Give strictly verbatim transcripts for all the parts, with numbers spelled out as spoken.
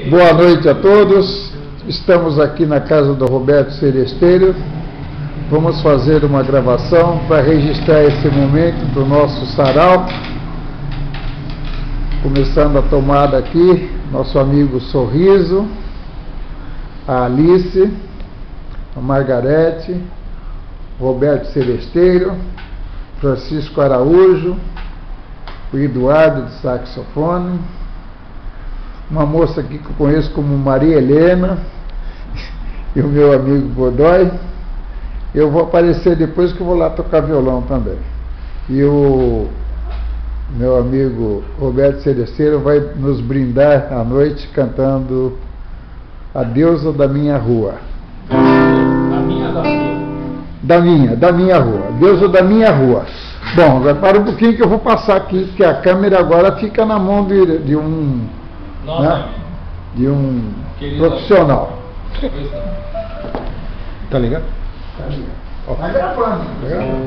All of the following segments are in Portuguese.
Boa noite a todos. Estamos aqui na casa do Roberto Seresteiro. Vamos fazer uma gravação para registrar esse momento do nosso sarau. Começando a tomada aqui, nosso amigo Sorriso, a Alice, a Margarete, Roberto Seresteiro, Francisco Araújo, o Eduardo de saxofone, uma moça aqui que eu conheço como Maria Helena e o meu amigo Godoy. Eu vou aparecer depois que eu vou lá tocar violão também. E o meu amigo Roberto Seresteiro vai nos brindar à noite cantando A Deusa da Minha Rua. Da minha da rua? Da minha, da minha rua. Deusa da Minha Rua. Bom, agora para um pouquinho que eu vou passar aqui, porque a câmera agora fica na mão de, de um... Nossa, né? De um querido profissional. Pois não. Tá ligado? Tá ligado. Ó. Tá gravando. Tá gravando.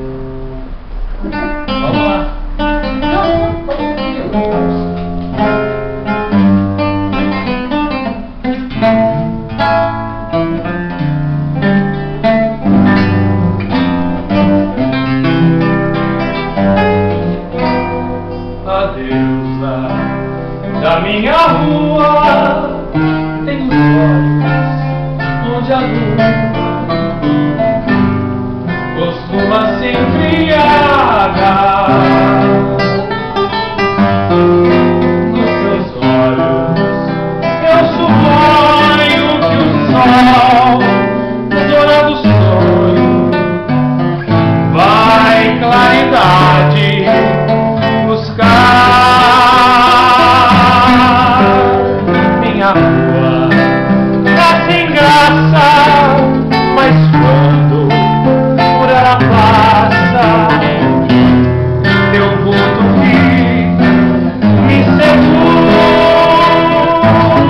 Vamos lá. A deusa da minha rua tem os olhos onde a lua costuma se embriagar. Nos seus olhos eu suponho que o sol, dourado sonho, vai claridade buscar. Minha rua tá sem graça, mas quando por ela passa, teu vulto que me seduz.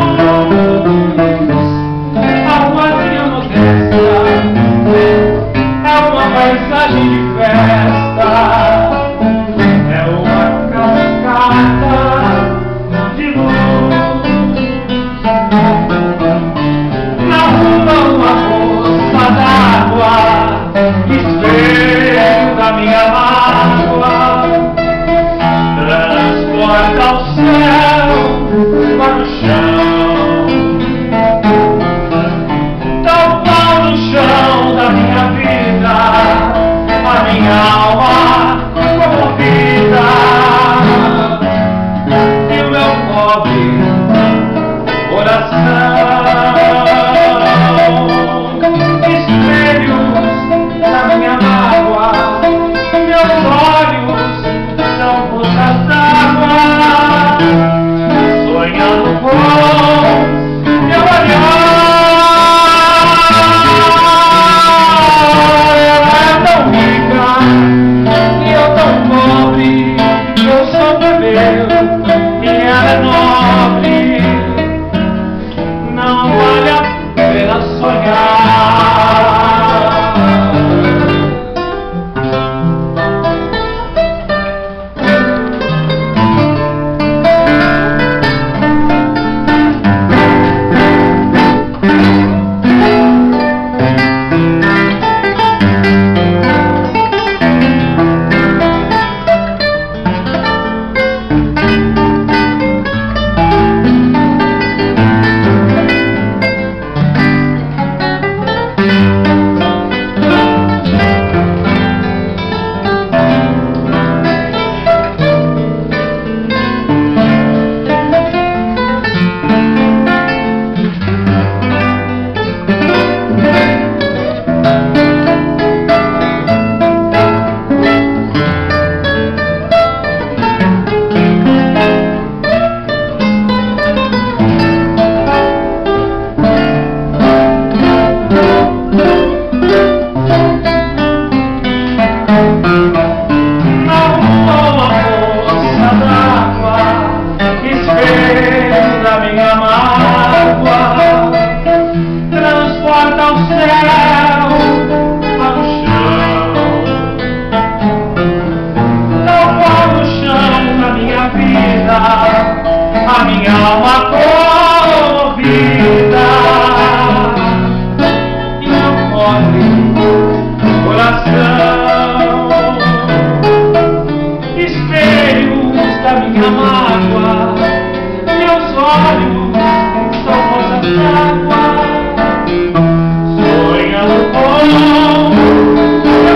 A ruazinha modesta é uma paisagem de festa, é uma cascata de luz. Na rua uma poça d'água, espelho da minha mágoa, transporta o céu para o chão, tão pau no chão da minha vida, a minha alma comovida, e o meu pobre coração. Espelhos da minha mágoa, meus olhos são poças d'água, sonhando com meu olhar. Ela é tão rica e eu tão pobre, eu sou plebeu e ela é nobre. Não vale a pena sonhar. vida, a minha alma comovida, mágoa, meus olhos são poças d'água, sonhando com seu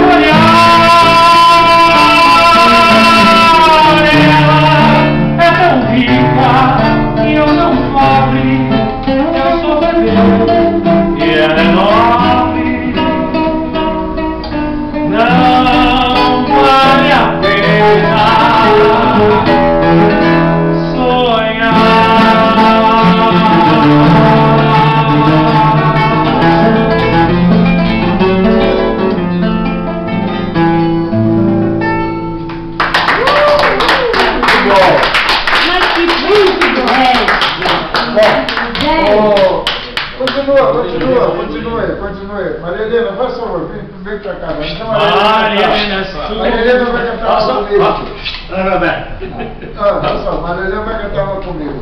olhar. Ela é tão rica e eu tão pobre, eu sou bebê e ela é nobre. Não vale a pena sonhar. Mas que príncipe do resto! Oh, continua, continua, continue, continue. Maria Helena, faz favor, vem, vem pra cá. Então, Maria Helena, Maria Helena vai cantar uma comigo. Ah, Roberto. Ah, olha só, Maria Helena vai cantar uma comigo.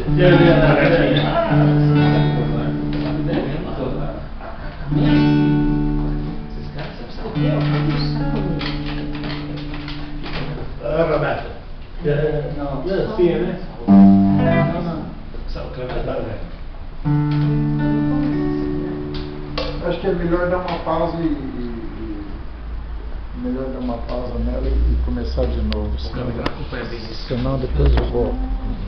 Ah, Roberto. Não, Sim, né? não, não. Acho que é melhor dar uma pausa e, e, e melhor dar uma pausa nela e, e começar de novo. Senão, senão depois eu vou.